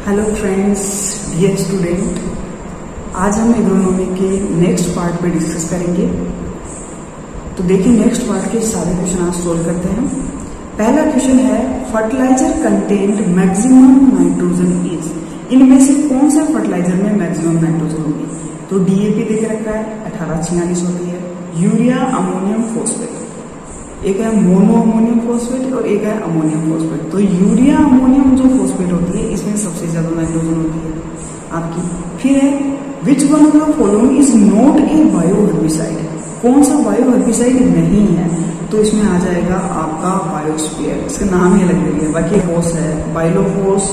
Hello friends, dear student, आज हम agronomy के नेक्स्ट पार्ट पे डिस्कस करेंगे। तो देखिए, नेक्स्ट पार्ट के सारे क्वेश्चन आज सोल्व करते हैं। पहला क्वेश्चन है fertiliser content maximum nitrogen is. इनमें से कौन सा फर्टिलाइजर में मैक्सिमम नाइट्रोजन होगी? तो डीएपी देख रखा है 1846 होती है, यूरिया अमोनियम फॉस्फेट, एक है मोनो अमोनियम फॉस्फेट और एक है अमोनियम फॉस्फेट। तो यूरिया अमोनियम जो फॉस्फेट होती है इसमें सबसे ज्यादा नाइट्रोजन होती है आपकी। फिर है which one of the following is not a bio herbicide. कौन सा बायो हर्बिसाइड नहीं है? तो इसमें आ जाएगा आपका बायोस्फीयर, इसका नाम ही अलग है। बाकी फोर्स है बायोफोर्स,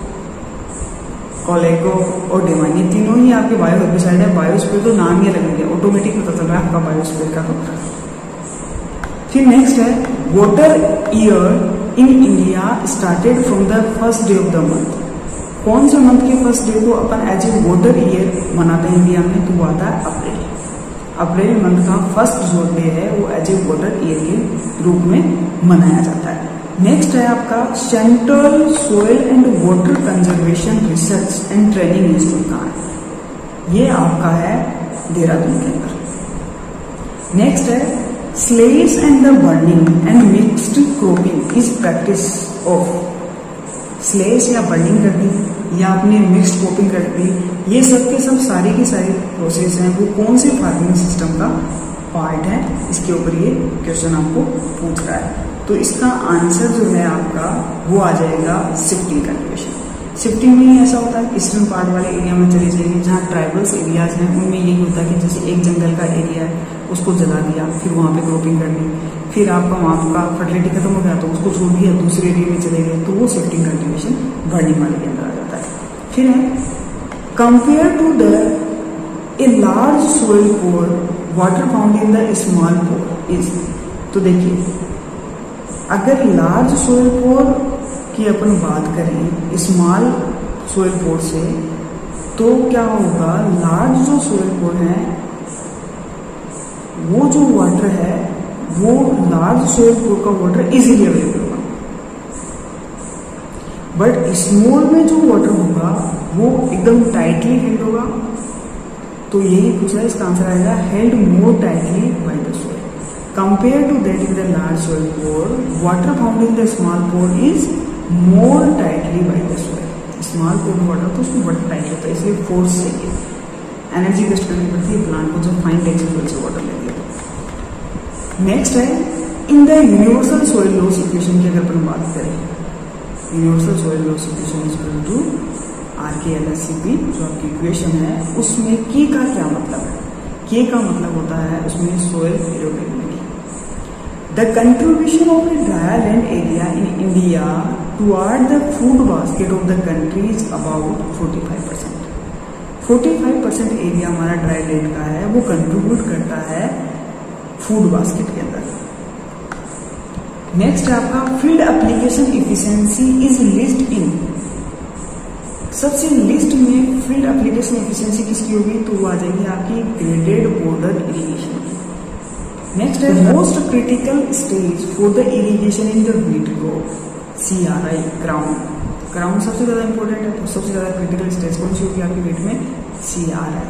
कोलेको और डेमाइन, ये तीनों ही आपके बायो हर्बिसाइड है। बायोस्फीयर तो नाम ही अलग है, ऑटोमेटिक पता चल रहा है आपका बायोस्फीयर का। फिर नेक्स्ट है water year in India started from the first day of the month. कौन से मंथ के फर्स्ट डे को अपन एज ए वाटर ईयर मनाते हैं इंडिया में? तो वो आता है अप्रैल। अप्रैल मंथ का फर्स्ट जो डे है वो एज ए वाटर ईयर के रूप में मनाया जाता है। नेक्स्ट है आपका central soil and water conservation research and training institute कहाँ है? ये आपका है देहरादून के अंदर। नेक्स्ट है slash and the burning and mixed cropping is practice of. Slash या बर्निंग कर दी या आपने मिक्स्ड क्रॉपिंग कर दी, ये सब के सब सारी की सारी प्रोसेस हैं वो कौन से फार्मिंग सिस्टम का पार्ट है? इसके ऊपर ये क्वेश्चन आपको पूछ रहा है। तो इसका आंसर जो है आपका वो आ जाएगा शिफ्टिंग कल्टीवेशन। शिफ्टिंग में ऐसा होता है ईस्टर्न पार्ट वाले एरिया में चले जाइए जहाँ ट्राइबल्स एरियाज हैं, उनमें यही होता है कि जैसे एक जंगल का एरिया है उसको जला दिया, फिर वहाँ पे क्रॉपिंग कर ली, फिर आपका वहाँ का फर्टिलिटी खत्म हो गया तो उसको छोड़ दिया, दूसरे एरिया में चले गए, तो वो शिफ्टिंग कल्टीवेशन बर्निंग वाले के अंदर आ जाता है। फिर है compare to the a large soil pore water found in the small pore is. तो देखिए, अगर लार्ज सोइल पोर की अपन बात करें स्मॉल सोइल पोर से, तो क्या होगा? लार्ज जो सोइल पोर है वो जो वाटर है वो लार्ज सोइल पोर का वाटर इजीली अवेलेबल होगा, बट स्मॉल में जो वाटर होगा वो एकदम टाइटली हेल्ड होगा। तो यही पूछा है, इसका आंसर आएगा held more tightly by the soil compare to that in the large soil pore. Water found in the small pore is more tightly by the soil. Small pore में water तो उसमें वाटर टाइट होता है, इसलिए force चाहिए, energy waste करनी पड़ती है प्लांट को जब फाइन टेक्सचर से वाटर लेती है। नेक्स्ट है in the universal soil loss equation की अगर अपन बात करें, universal soil loss equation is equal to RKLSCP जो आपकी इक्वेशन है, उसमें के का क्या मतलब है? के का मतलब होता है उसमें soil erodibility. The contribution of a dry land area in India toward the food basket of the country is about 45%। 45% area हमारा ड्राई लैंड का है, वो कंट्रीब्यूट करता है फूड बास्केट के अंदर। नेक्स्ट है आपका field application efficiency is least in. सबसे लिस्ट में फील्ड एप्लीकेशन इफिशिएंसी किसकी होगी? तो वो आ जाएगी आपकी ग्रेडेड बॉर्डर इरिगेशन की। नेक्स्ट है most critical stage for the irrigation in the wheat crop, CRI crown. Crown सबसे ज्यादा इंपॉर्टेंट है, तो सबसे ज्यादा क्रिटिकल स्टेज कौन सी होगी आपकी व्हीट में? CRI।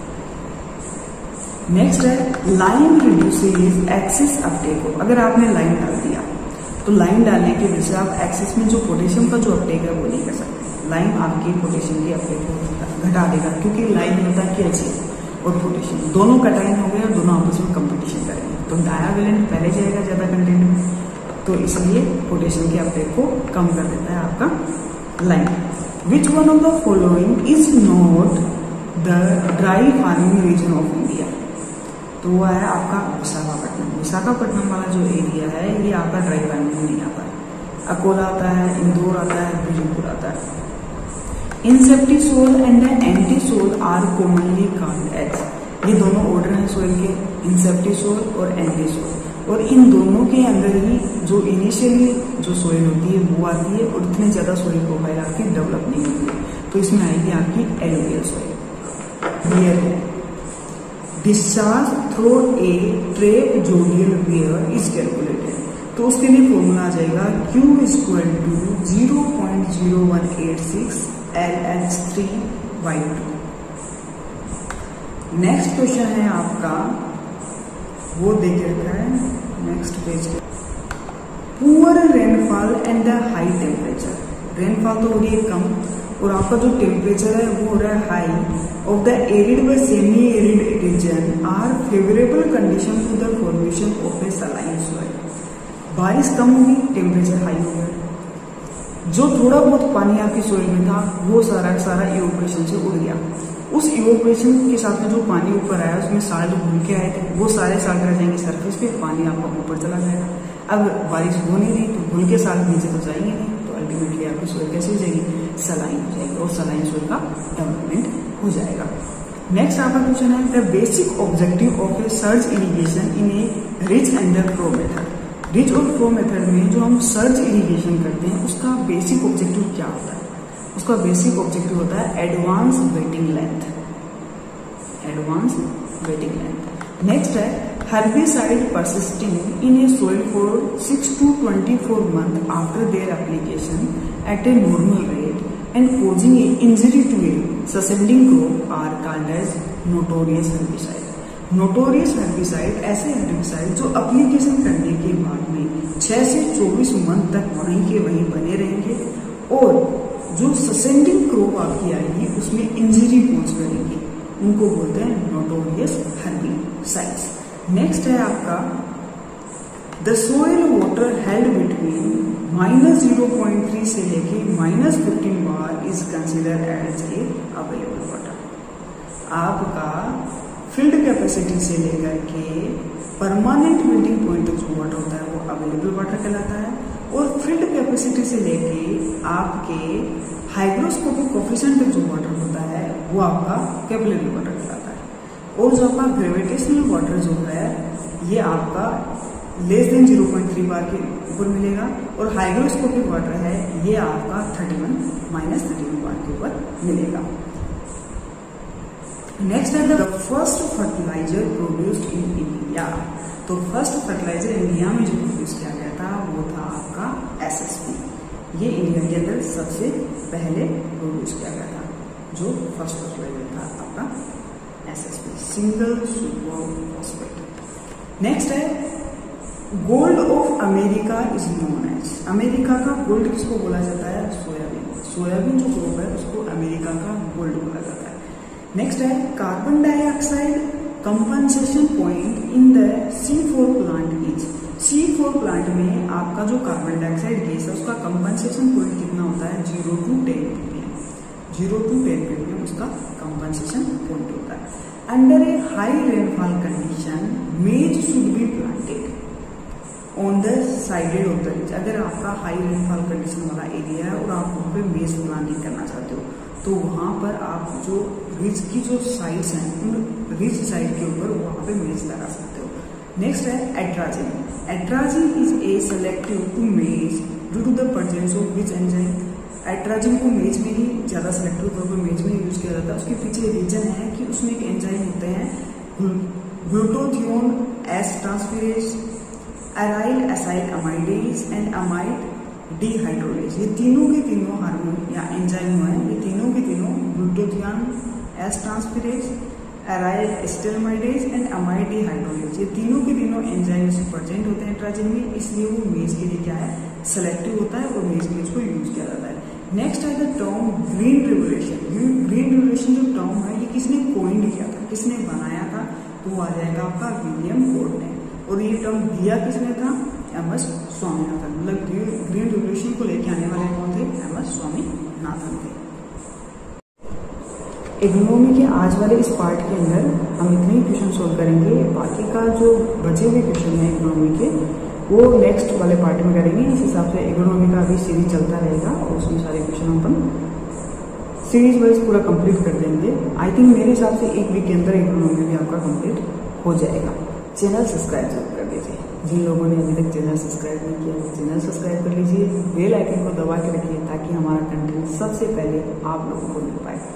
नेक्स्ट है लाइन रिड्यूसेस एक्सेस अपटेक। अगर आपने लाइन डाल दिया तो लाइन डालने की वजह से आप एक्सेस में जो पोटेशियम का जो अपटेक है वो नहीं कर सकते। लाइन आपकी पोटेशियम की अपटेक को घटा देगा, क्योंकि लाइन होता है कैल्शियम और पोटेशियम दोनों कटाइन हो गए और दोनों आपस में कंपटीशन करेंगे, तो डायावेलेंट पहले जाएगा ज्यादा कंटेंट में, तो इसलिए पोटेशियम के अपटेक को कम कर देता है आपका line. Which one of the following is not the dry farming region of India? तो वो है आपका विशाखापट्टनम। विशाखापट्टनम वाला जो एरिया है ये आपका ड्राई फार्मिंग में नहीं आता है। अकोला आता है, इंदौर आता है, बीजपुर आता है। Inceptisol and entisol are commonly called as. ये दोनों ऑर्डर हैं सोइल के, इंसेप्टिसोल और एंटीसोल, और इन दोनों के अंदर ही जो इनिशियली जो सोइल होती है वो आती है, और इतनी ज्यादा सोइल प्रोफाइल आपकी डेवलप नहीं होती है, तो इसमें आएगी आपकी एलुवियल सोइल। वियर है discharge through a trapezoidal weir is calculated. तो उसके लिए फॉर्मूला आ जाएगा Q equal to 0.0186 LH3Y2। Next question है आपका, वो देख रखा है नेक्स्ट पेज पे, poor rainfall and the high temperature. Rainfall तो हो रही है कम और आपका जो टेम्परेचर है वो हो रहा है हाई ऑफ द एरिड व semi arid region are favourable condition to the formation of a saline soil. बारिश कम होगी, टेम्परेचर हाई हो गया, जो थोड़ा बहुत पानी आपकी सॉइल में था वो सारा इवोपोरेशन से उड़ गया। उस इवोपोरेशन के साथ में जो पानी ऊपर आया उसमें साल्ट घुल के आए थे, वो सारे साल्ट रह जाएंगे सरफेस पे, पानी आपका ऊपर चला जाएगा। अब बारिश हो नहीं रही तो घुल के साल्ट नीचे तो जाएंगे नहीं, तो अल्टीमेटली आपकी सॉइल कैसे हो जाएगी, सलाइन हो जाएगी और सलाइन सॉइल का डेवलपमेंट हो जाएगा। नेक्स्ट आपका क्वेश्चन है, the basic objective of a surge irrigation in a reach and flow method. Reach और फ्लो मेथड में जो हम सर्ज इरिगेशन करते हैं उसका बेसिक ऑब्जेक्टिव क्या होता है? उसका बेसिक ऑब्जेक्टिव होता है advance wetting length. Advance wetting length. Next है herbicide persisting in a soil for 6 to 24 months after their application at a normal rate and causing an injury to a succeeding crop are called as notorious herbicide। Notorious herbicide ऐसे herbicide जो application करने के बाद में 6 से 24 month तक वहीं के वहीं बने रहेंगे और जो ससेंडिंग क्रॉप आपकी आएगी उसमें इंजरी पहुंच करेगी, उनको बोलते हैं नोटोरियस हेर्बिसाइड्स। नेक्स्ट है आपका, the soil water held between -0.3 से लेके -15 bar is consider as a available water. आपका फील्ड कैपेसिटी से लेकर के परमानेंट मेल्टिंग पॉइंट तक जो वाटर होता है वो अवेलेबल वाटर कहलाता है और फील्ड कैपेसिटी से लेके आपके हाइग्रोस्कोपिक कोफिशिएंट तक जो वाटर होता है वो आपका कैपिलरी वाटर कहलाता है। और जो आपका ग्रेविटेशनल वाटर जो है ये आपका लेस देन 0.3 बार के ऊपर मिलेगा और हाइग्रोस्कोपिक वाटर है ये आपका -31 बार के ऊपर मिलेगा। नेक्स्ट है the first fertiliser produced in India. तो फर्स्ट फर्टिलाइजर इंडिया में जो प्रोड्यूस किया गया था वो था आपका SSP। ये इंडिया के अंदर सबसे पहले प्रोड्यूस किया गया था, जो फर्स्ट फर्टिलाइजर था आपका SSP, single super phosphate. Next है gold of America is known as. America का गोल्ड किसको बोला जाता है? सोयाबीन। सोयाबीन जो क्रॉप है उसको अमेरिका का गोल्ड बोला जाता है। नेक्स्ट है carbon dioxide compensation point in the C4 plant is. C4 plant में आपका जो कार्बन डाइऑक्साइड गैस है उसका कंपनसेशन पॉइंट कितना होता है? 0 to 10 ppm। 0 to 10 ppm उसका कंपनसेशन पॉइंट होता है। Under a high rainfall condition maize should be planted on the sided of the ridge. अगर आपका हाई रेनफॉल कंडीशन वाला एरिया है और आप वहाँ पे मेज प्लांटिंग करना चाहते हो तो वहां पर आप जो रिज की जो साइड्स हैं उन रिज साइड के ऊपर वहां पे मेज लगा सकते हो। नेक्स्ट है atrazine. Atrazine is a selective to maize due to the presence of which enzyme. Atrazine को मेज में ही ज्यादा सेलेक्टिव तौर पर मेज में यूज किया जाता है। उसके पीछे रीजन है कि उसमें एक एंजाइम होते हैं glutathione S transferase, aryl acyl amidase and amide dehydrolase. ये तीनों के तीनों हार्मोन या एंजाइम है, ये तीनों के तीनों ग्लूटाथियोन एस ट्रांसफेरेज, एराइल एस्टेलमाइडेज एंड अमाइड डिहाइड्रोलेज, ये तीनों के तीनों एंजाइम प्रेजेंट होते हैं एट्राजिन में, इसलिए वो मेज के लिए क्या है? सेलेक्टिव होता है और मेज के लिए इसको यूज किया जाता है। नेक्स्ट है the term green revolution. Green revolution जो टर्म है ये किसने कोइंड किया था, किसने बनाया था? तो आ जाएगा आपका विलियम फोर्ड ने। और ये टर्म दिया किसने था? MS स्वामीनाथन। मतलब ग्रीन रेवोल्यूशन को लेके आने वाले कौन थे? MS स्वामीनाथन थे। इकोनॉमी के आज वाले इस पार्ट के अंदर हम इतने ही क्वेश्चन सोल्व करेंगे। बाकी का जो बचे हुए क्वेश्चन है इकोनॉमी के वो नेक्स्ट वाले पार्ट में करेंगे। इस हिसाब से इकोनॉमी का अभी सीरीज चलता रहेगा और उसमें सारे क्वेश्चन अपन सीरीज वाइज पूरा कंप्लीट कर देंगे। आई थिंक मेरे हिसाब से एक वीक के अंदर इकोनॉमी भी आपका कंप्लीट हो जाएगा। चैनल सब्सक्राइब जरूर कर दीजिए। जिन लोगों ने अभी तक चैनल सब्सक्राइब नहीं किया वो चैनल सब्सक्राइब कर लीजिए। बेल आइकन को दबा के रखिए ताकि हमारा कंटेंट सबसे पहले आप लोगों को मिल पाए।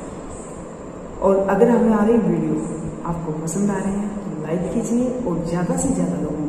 और अगर हमें आ रही वीडियो आपको पसंद आ रहे हैं तो लाइक कीजिए और ज़्यादा से ज़्यादा लोग